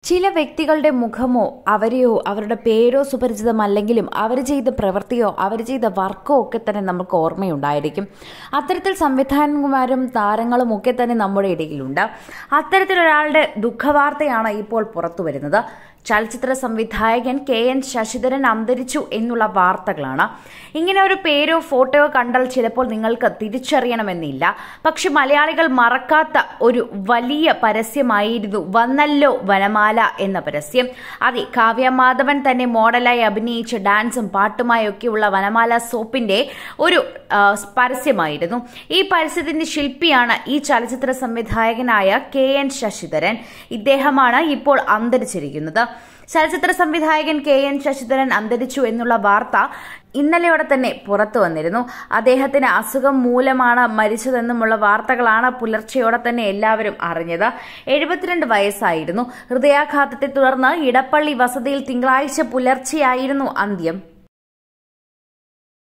ചില വ്യക്തികളുടെ മുഖമോ അവരെയോ അവരുടെ പേരോ സുപരിചിതമല്ലെങ്കിലും അവർ ചെയ്ത പ്രവൃത്തിയോ അവർ ചെയ്ത വർക്കോ ഒക്കെ തന്നെ നമുക്ക് ഓർമ്മയുണ്ടായിരിക്കും. അത്തരത്തിൽ സംവിധായകന്മാരും താരങ്ങളും ഒക്കെ തന്നെ നമ്മുടെ ഇടയിലുണ്ട്. അത്തരത്തിലൊരാളുടെ ദുഃഖവാർത്തയാണ് ഇപ്പോൾ പുറത്തു വരുന്നത്. ചലച്ചിത്ര സംവിധായകൻ KN ശശിധരൻ അന്തരിച്ചു എന്നുള്ള വാർത്തകളാണ്. ഇങ്ങനെ ഒരു പേരോ ഫോട്ടോയോ കണ്ടാൽ ചിലപ്പോൾ നിങ്ങൾക്ക് തിരിച്ചറിയണമെന്നില്ല. പക്ഷെ മലയാളികൾ മറക്കാത്ത ഒരു വലിയ പരസ്യമായിരുന്നു വന്നല്ലോ വനമാല എന്ന പരസ്യം. അതെ, കാവ്യ മാധവൻ തന്നെ മോഡലായി അഭിനയിച്ച ഡാൻസും പാട്ടുമായൊക്കെയുള്ള വനമാല സോപ്പിന്റെ ഒരു പരസ്യമായിരുന്നു. ഈ പരസ്യത്തിന്റെ ശില്പിയാണ് ഈ ചലച്ചിത്ര സംവിധായകനായ KN ശശിധരൻ. ഇദ്ദേഹമാണ് ഇപ്പോൾ അന്തരിച്ചിരിക്കുന്നത്. ചലച്ചിത്ര സംവിധായകൻ KN ശശിധരൻ അന്തരിച്ചു എന്നുള്ള വാർത്ത ഇന്നലെയോടെ തന്നെ പുറത്തു വന്നിരുന്നു. അദ്ദേഹത്തിന് അസുഖം മൂലമാണ് മരിച്ചതെന്നുമുള്ള വാർത്തകളാണ് പുലർച്ചെയോടെ തന്നെ എല്ലാവരും അറിഞ്ഞത്. 72 വയസ്സായിരുന്നു. ഹൃദയാഘാതത്തെ തുടർന്ന് ഇടപ്പള്ളി വസതിയിൽ തിങ്കളാഴ്ച പുലർച്ചെയായിരുന്നു അന്ത്യം.